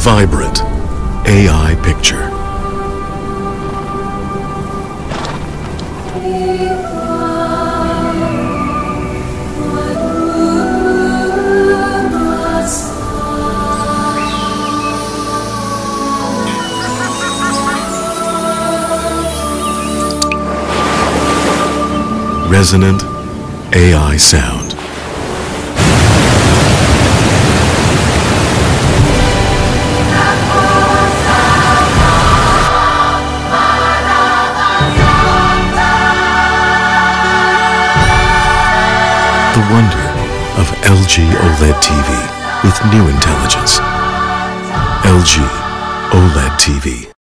vibrant AI picture. Resonant AI sound. The wonder of LG OLED TV with new intelligence. LG OLED TV.